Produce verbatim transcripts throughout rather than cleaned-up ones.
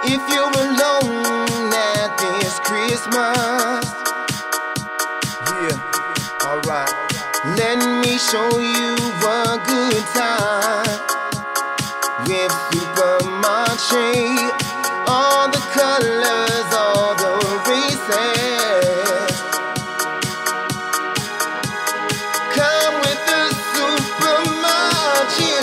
If you're alone at this Christmas, yeah, alright. Let me show you a good time with Supermarché. All the colors, all the races. Come with the Supermarché.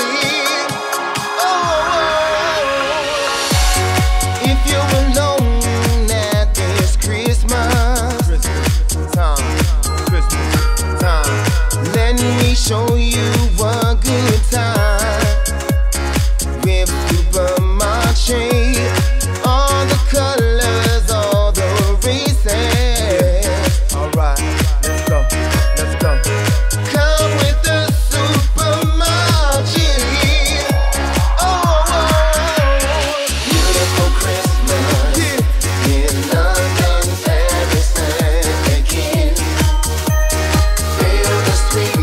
Show you a good time with Supermarché. All the colors, all the races. Alright, let's go, let's go. Come with the Supermarché. Oh, oh, beautiful Christmas, yeah. In London, Paris, and Peking. Feel the sweet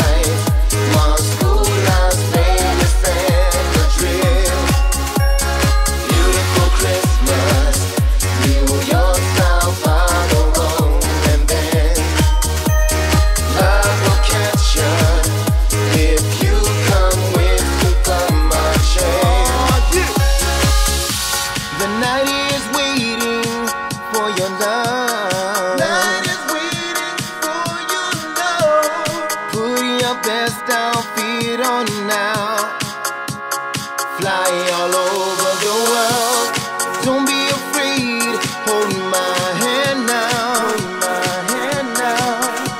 best outfit on now. Fly all over the world. Don't be afraid. Hold my hand now. Hold my hand now.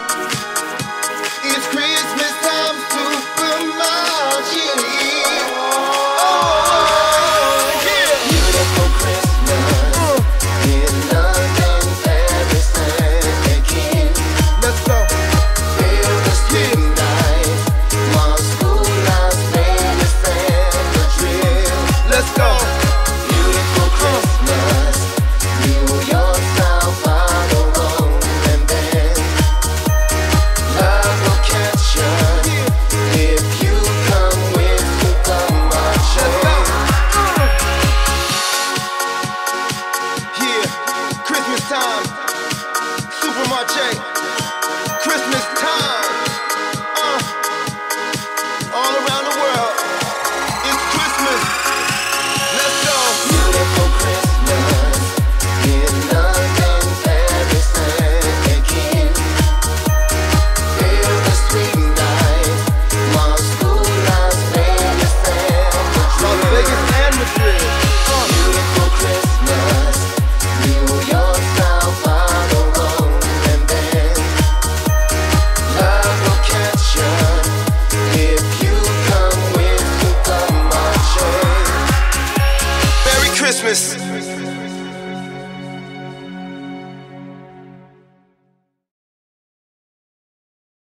It's Christmas time, Supermarché. Oh, yeah. Beautiful Christmas in London, Paris, and Peking. Let's go. Feel the sweet. Let's go. Beautiful Christmas, New York, Sao Paulo, Rome, and then love will catch you if you come with Supermarché. Yeah, Christmas time, Supermarché, Christmas time, uh, all around the world, it's Christmas. Christmas.